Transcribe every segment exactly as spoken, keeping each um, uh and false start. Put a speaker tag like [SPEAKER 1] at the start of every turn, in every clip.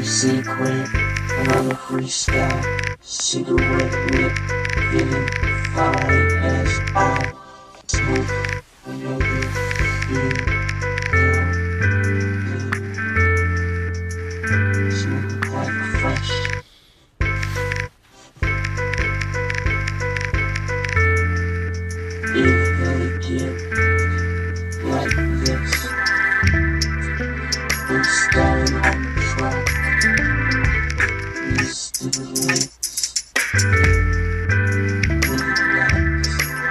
[SPEAKER 1] secret, another freestyle, cigarette lit, feeling fine as all, smoke, another feel, smoke like fresh. If they get like this, we're starting on the track. We stimulate, relax,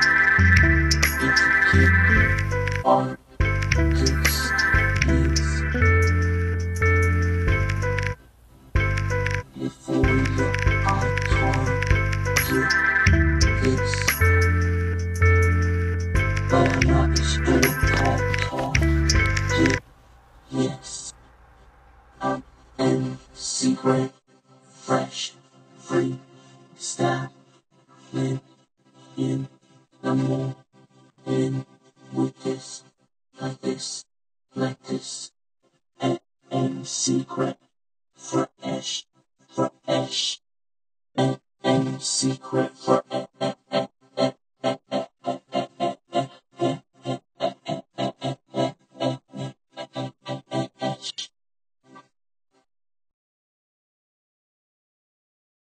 [SPEAKER 1] intricate art, kicks, knees. Before your icon get this, but I'm not still talk, talk, get yes. I'm in secret, fresh, free, style, live in the more, in with this, like this, like this, and, and secret, fresh, fresh, and, and secret, fresh,